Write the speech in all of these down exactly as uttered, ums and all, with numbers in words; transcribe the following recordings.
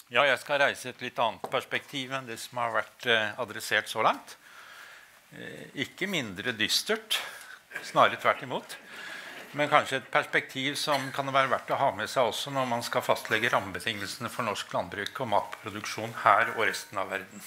Ja, jeg skal reise et litt annet perspektiv enn det som har vært eh, adressert så langt. Eh, ikke mindre dystert, snarere tvert imot. Men kanskje et perspektiv som kan være verdt å ha med seg også når man skal fastlegge rammebetingelsene for norsk landbruk og matproduksjon her og resten av verden.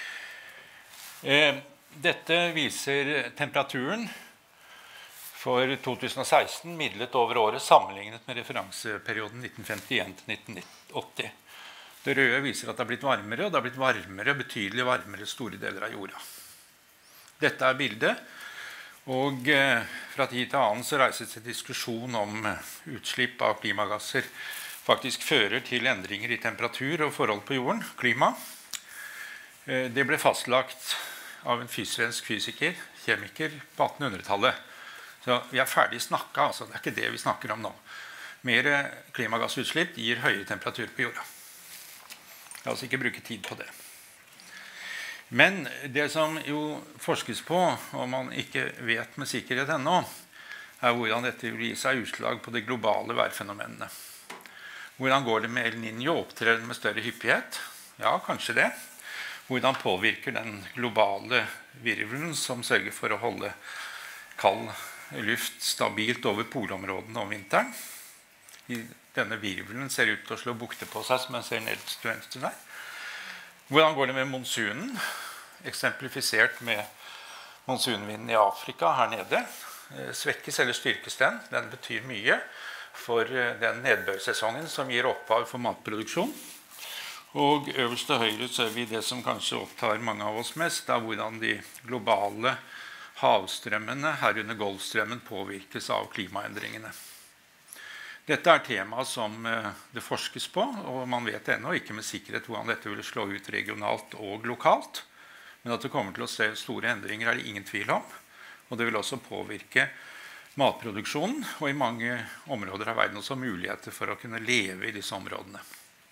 Eh, dette viser temperaturen for to tusen og seksten midlet over året sammenlignet med referanseperioden nitten femtien til nitten åtti. Det røde viser at det har blitt varmere, og det har blitt varmere, betydelig varmere store deler av jorda. Dette er bildet, og eh, fra tid til annen så reises det diskusjon om utslipp av klimagasser faktisk fører til endringer i temperatur og forhold på jorden, klima. Eh, det ble fastlagt av en svensk fysiker, kjemiker, på attenhundretallet. Så vi er ferdig snakket, altså det er ikke det vi snakker om nå. Mer klimagassutslipp gir høyere temperatur på jorda. Jeg vil altså ikke bruke tid på det. Men det som jo forskes på, og man ikke vet med sikkerhet ennå, er hvordan dette vil gi seg utslag på de globale værfenomenene. Hvordan går det med El Niño, opptrer med større hyppighet? Ja, kanskje det. Hvordan påvirker den globale virvelen som sørger for å holde kald luft stabilt over polområdene om vinteren? I denne virvelen ser ut til å slå bukte på seg, som man ser ned til venstre der. Hvordan går det med monsunen? Eksemplifisert med monsunvinden i Afrika her nede. Svekkes eller styrkes den? Den betyr mye for den nedbørsesongen som gir opphav for matproduksjon. Og øverst til høyre ser vi det som kanskje opptar mange av oss mest, er hvordan de globale havstrømmene, herunder Golfstrømmen, påvirkes av klimaendringene. Dette er tema som det forskes på, og man vet ennå ikke med sikkerhet hvordan dette vil slå ut regionalt og lokalt. Men at det kommer til å se store endringer er det ingen tvil om. Og det vil også påvirke matproduksjonen, og i mange områder av verden også muligheter for å kunne leve i disse områdene.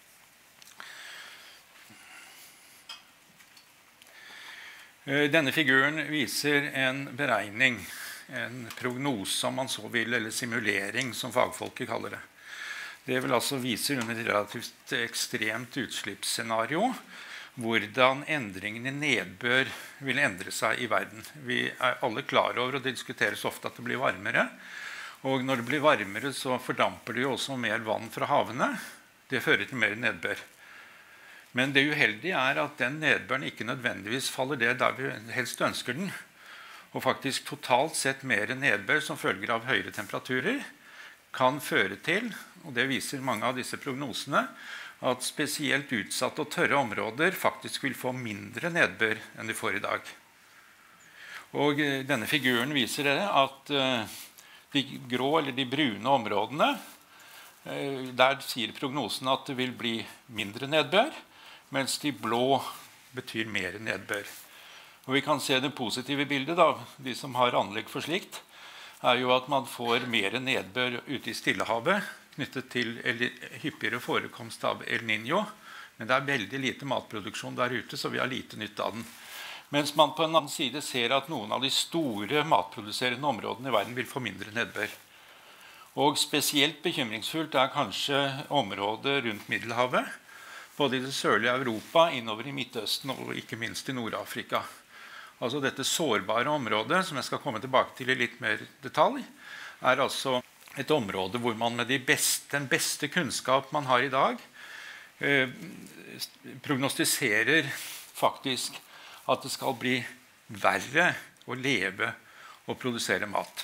Denne figuren viser en beregning, en prognose om man så vil, eller simulering som fagfolket kaller det. Det vil altså vise under et relativt ekstremt utslippsscenario hvordan endringen i nedbør vil endre seg i verden. Vi er alle klar over, og det diskuteres ofte, at det blir varmere. Og når det blir varmere så fordamper det jo også mer vann fra havene. Det fører til mer nedbør. Men det uheldige er at den nedbøren ikke nødvendigvis faller det der vi helst ønsker den. Og faktisk totalt sett mer nedbør som følger av høyere temperaturer kan føre til, og det viser mange av disse prognosene, at spesielt utsatte og tørre områder faktisk vil få mindre nedbør enn de får i dag. Og denne figuren viser det at de grå eller de brune områdene, der sier prognosen at det vil bli mindre nedbør, mens de blå betyr mer nedbør. Og vi kan se det positive bildet, da, de som har anlegg for slikt, er jo at man får mer nedbør ute i Stillehavet, knyttet til hyppigere forekomst av El Niño. Men det er veldig lite matproduksjon der ute, så vi har lite nytt av den. Mens man på en annen side ser at noen av de store matproduserende områdene i verden vil få mindre nedbør. Og spesielt bekymringsfullt er kanskje området rundt Middelhavet, både i det sørlige Europa, innover i Midtøsten og ikke minst i Nord-Afrika. Altså dette sårbare området, som jeg skal komme tilbake til i litt mer detalj, er altså et område hvor man med de beste, den beste kunnskap man har i dag, eh, prognostiserer faktisk at det skal bli verre å leve og produsere mat.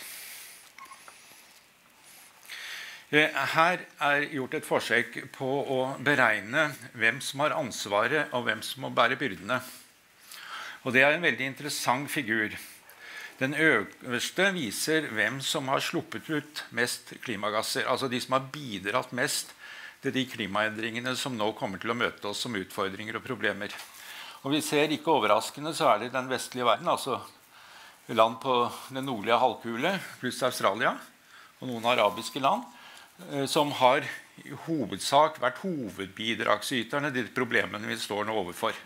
Eh, her er gjort et forsøk på å beregne hvem som har ansvaret og hvem som må bære byrdene. Og det er en veldig interessant figur. Den øverste viser hvem som har sluppet ut mest klimagasser, altså de som har bidratt mest til de klimaendringene som nå kommer til å møte oss som utfordringer og problemer. Og vi ser ikke overraskende, så er det den vestlige verden, altså land på den nordlige halvkule, pluss Australia, og noen arabiske land, som har i hovedsak vært hovedbidragsyterne til de problemene vi står nå overfor.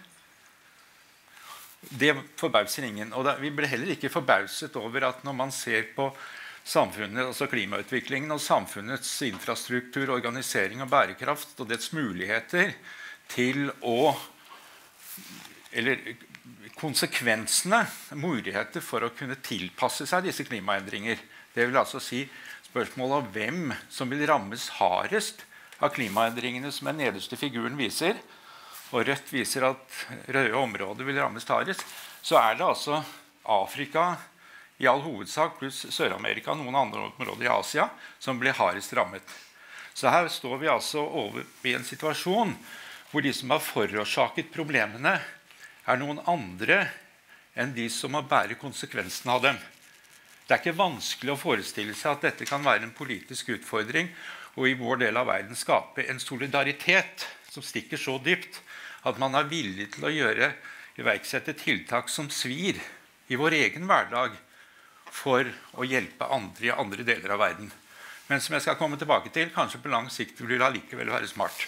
Det forbauser ingen, og vi ble heller ikke forbauset over at når man ser på samfunnet, altså klimautviklingen og samfunnets infrastruktur, organisering og bærekraft og dets muligheter til å Eller konsekvensene, muligheter for å kunne tilpasse seg disse klimaendringer. Det vil altså si spørsmålet om hvem som vil rammes hardest av klimaendringene, som den nederste figuren viser, og rødt viser at røde områder vil rammes hardest, så er det altså Afrika i all hovedsak pluss Sør-Amerika og noen andre områder i Asia som blir hardest rammet. Så her står vi altså over i en situasjon hvor de som har forårsaket problemene, er noen andre enn de som må bære konsekvensen av dem. Det er ikke vanskelig å forestille seg at dette kan være en politisk utfordring, og i vår del av verden skape en solidaritet som stikker så dypt at man er villig til å gjøre, iverksette tiltak som svir i vår egen hverdag for å hjelpe andre i andre deler av verden. Men som jeg skal komme tilbake til, kanskje på lang sikt vil det allikevel være smart.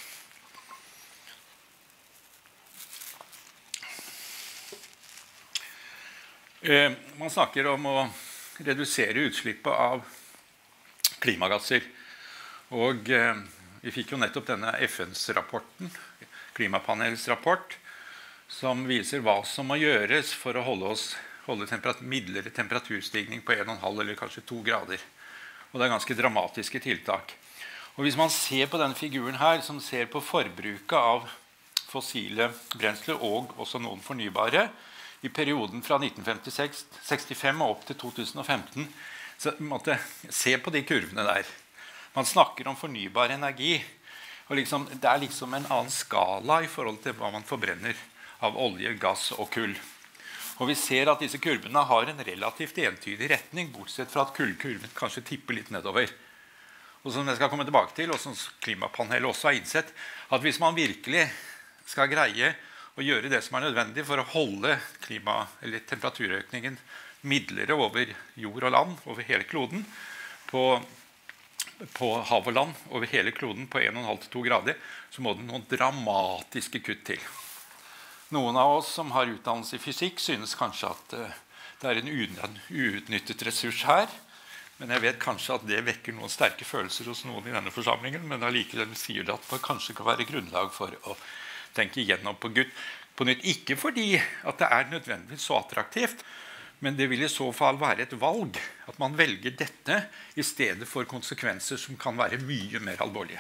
Eh, man snakker om å redusere utslippet av klimagasser. Og eh, vi fikk jo nettopp denne F N-rapporten, klimapanelets rapport, som viser hva som må gjøres for å holde oss holde temperat midlere temperaturstigning på en komma fem eller kanskje to grader. Og det er ganske dramatiske tiltak. Og hvis man ser på denne figuren her, som ser på forbruket av fossile brensler og også noen fornybare, i perioden fra nitten sekstifem og opp til to tusen og femten, så måtte se på de kurvene der. Man snakker om fornybar energi, og liksom, det er liksom en annen skala i forhold til hva man forbrenner av olje, gass og kull. Og vi ser at disse kurvene har en relativt entydig retning, bortsett fra at kullkurven kanskje tipper litt nedover. Og som jeg skal komme tilbake til, og som klimapanelet også har innsett, at hvis man virkelig skal greie å gjøre det som er nødvendig for å holde klima- eller temperaturøkningen midlere over jord og land, over hele kloden, på, på hav og land, over hele kloden på en komma fem til to grader, så må det noen dramatiske kutt til. Noen av oss som har utdannelse i fysikk synes kanskje at uh, det er en uutnyttet ressurs her, men jeg vet kanskje at det vekker noen sterke følelser hos noen i denne forsamlingen, men allikevel sier det at det kanskje kan være grunnlag for å tenke igjennom på, Gud, på nytt. Ikke fordi at det er nødvendigvis så attraktivt, men det vil i så fall være et valg, at man velger dette i stedet for konsekvenser som kan være mye mer alvorlige.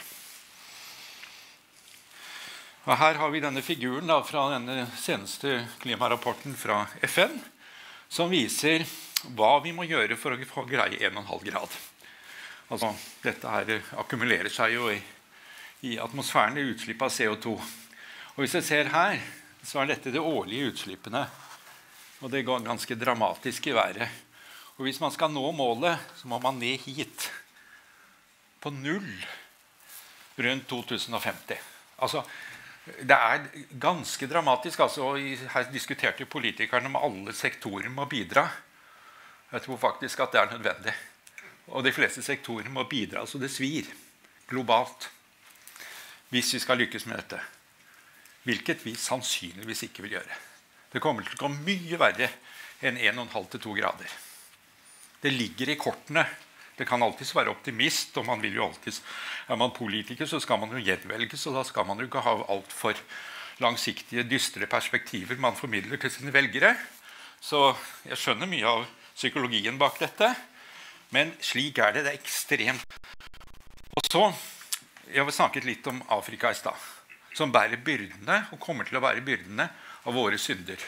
Og her har vi denne figuren da, fra denne seneste klimarapporten fra F N, som viser hva vi må gjøre for å få greie en komma fem grad. Altså, dette her akkumulerer seg jo i, i atmosfæren i utslipp av C O to. Og hvis jeg ser her, så er dette de årlige utslippene. Og det går ganske dramatisk i været. Og hvis man skal nå målet, så må man ned hit. På null rundt to tusen og femti. Altså, det er ganske dramatisk. Altså, her diskuterte politikerne om alle sektorer må bidra. Jeg tror faktisk at det er nødvendig. Og de fleste sektorer må bidra, så det svir globalt. Hvis vi skal lykkes med dette. Hvilket vi sannsynligvis ikke vil gjøre. Det kommer til å gå mye verre enn en komma fem til to grader. Det ligger i kortene. Det kan alltid være optimist, og man vil jo alltid, er man politiker, så skal man jo gjenvelges, og da skal man jo ikke ha alt for langsiktige, dystre perspektiver man formidler til sine velgere. Så jeg skjønner mye av psykologien bak dette, men slik er det, det er ekstremt. Og så, jeg har snakket litt om Afrika i stad, som bærer byrdene, og kommer til å bære byrdene av våre synder.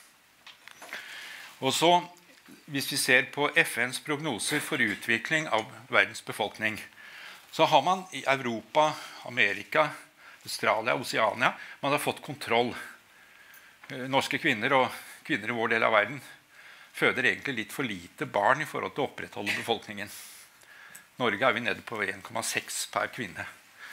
Og så, hvis vi ser på F N's prognoser for utvikling av verdens befolkning, så har man i Europa, Amerika, Australia, Oceania, man har fått kontroll. Norske kvinner og kvinner i vår del av verden føder egentlig litt for lite barn i forhold til å opprettholde befolkningen. Norge er vi nede på en komma seks per kvinne.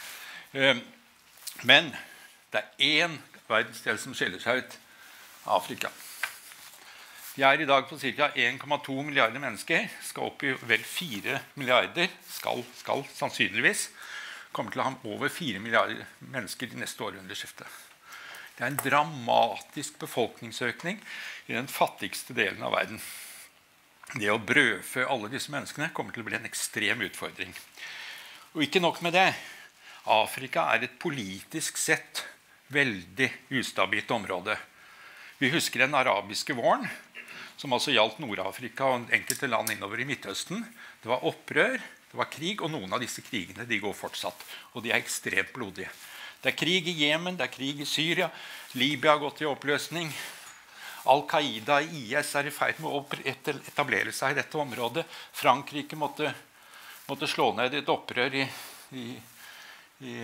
Men det er én verdensdel som skiller seg ut, Afrika. De er i dag på ca. en komma to milliarder mennesker, skal opp i vel fire milliarder, skal, skal sannsynligvis, kommer til å ha over fire milliarder mennesker i neste århundreskifte. Det er en dramatisk befolkningsøkning i den fattigste delen av verden. Det å brødfø alle disse menneskene kommer til å bli en ekstrem utfordring. Og ikke nok med det. Afrika er et politisk sett veldig ustabilt område. Vi husker den arabiske våren, som altså gjaldt Nord-Afrika og enkelte land innover i Midtøsten. Det var opprør, det var krig, og noen av disse krigene de går fortsatt. Og de er ekstremt blodige. Det er krig i Jemen, det er krig i Syria. Libya har gått i oppløsning. Al-Qaida og I S er i ferd med å etablere seg i dette området. Frankrike måtte, måtte slå ned et opprør i, i, i,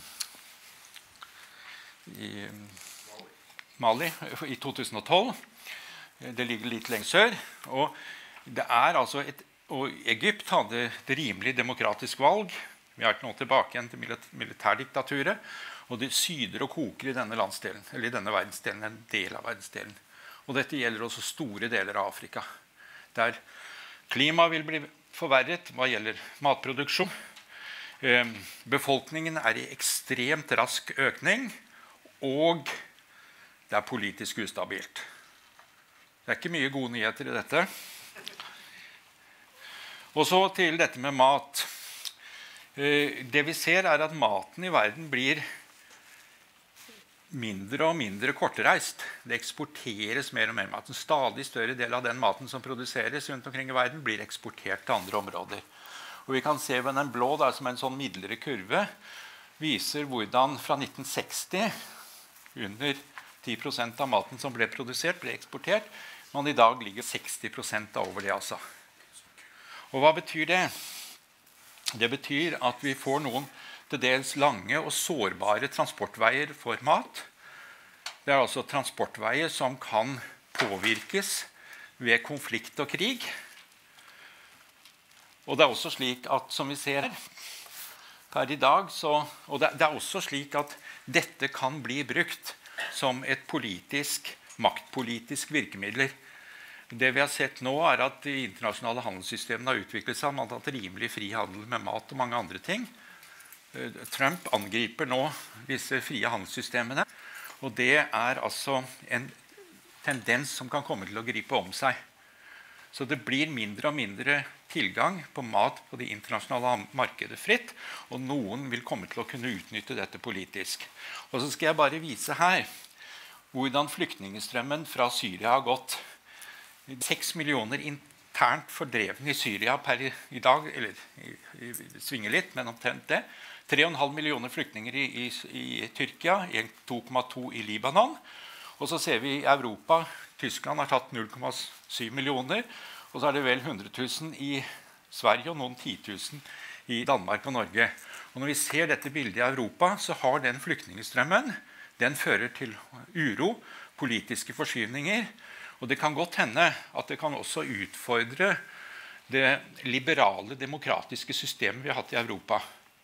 i Mali i to tusen og tolv. Det ligger litt lenger sør. Og, det er altså et, og Egypt hadde et rimelig demokratisk valg. Vi er nå tilbake igjen til militærdiktaturet. Og det syder og koker i denne landsdelen, eller i denne verdensdelen, en del av verdensdelen. Og dette gjelder også store deler av Afrika, der klimaet vil bli forverret hva gjelder matproduksjon. Eh, befolkningen er i ekstremt rask økning, og det er politisk ustabilt. Det er ikke mye gode nyheter i dette. Og så til dette med mat. Eh, det vi ser er at maten i verden blir mindre og mindre kortreist. Det eksporteres mer og mer mat. En stadig større del av den maten som produseres rundt omkring i verden, blir eksportert til andre områder. Og vi kan se ved den blå, der, som en sånn midlere kurve, viser hvordan fra nitten seksti, under ti prosent av maten som ble produsert, ble eksportert, men i dag ligger seksti prosent over det. Altså. Og hva betyr det? Det betyr at vi får noen til dels lange og sårbare transportveier for mat. Det er altså transportveier som kan påvirkes ved konflikt og krig. Og det er også slik at, som vi ser her i dag, så, og det, det er også slik at dette kan bli brukt som et politisk, maktpolitisk virkemiddel. Det vi har sett nå er at de internasjonale handelssystemene har utviklet seg. Man har hatt rimelig fri handel med mat og mange andre ting. Trump angriper nå disse frie handelssystemene, og det er altså en tendens som kan komme til å gripe om seg. Så det blir mindre og mindre tilgang på mat på det internasjonale markedet fritt, og noen vil komme til å kunne utnytte dette politisk. Og så skal jeg bare vise her hvordan flyktningstrømmen fra Syria har gått. Seks millioner internt fordrevne i Syria per i dag, eller i, i, svinger litt, men omtrent det. tre komma fem millioner flyktninger i, i, i Tyrkia, to komma to i Libanon. Og så ser vi i Europa, Tyskland har tatt null komma syv millioner, og så er det vel hundre tusen i Sverige og noen ti tusen i Danmark og Norge. Og når vi ser dette bildet i Europa, så har den flyktningstrømmen, den fører til uro, politiske forskyvninger, og det kan godt hende at det kan også utfordre det liberale, demokratiske systemet vi har hatt i Europa.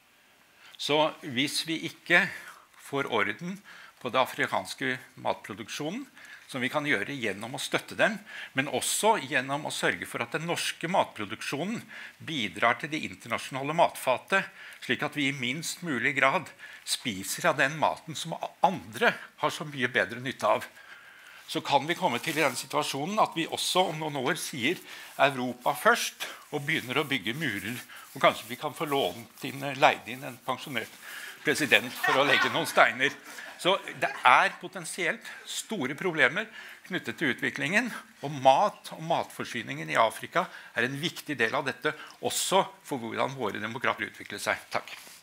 Så hvis vi ikke får orden på det afrikanske matproduksjonen, som vi kan gjøre gjennom å støtte dem, men også gjennom å sørge for at den norske matproduksjonen bidrar til det internasjonale matfatet, slik at vi i minst mulig grad spiser av den maten som andre har så mye bedre nytte av, så kan vi komme til i denne situasjonen at vi også om noen år sier Europa først, og begynner å bygge murer, og kanskje vi kan få lånt inn, leid inn en pensjonert president for å legge noen steiner. Så det er potensielt store problemer knyttet til utviklingen, og mat og matforsyningen i Afrika er en viktig del av dette, også for hvordan våre demokrater utvikler seg. Takk.